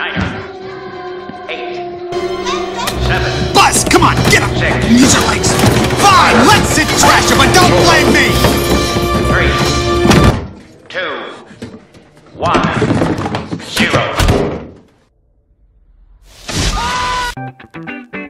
9, 8, 7. Buzz, come on, get up! 6. Use your legs. Fine, let's sit trash him, but don't blame me! 3, 2, 1, 0.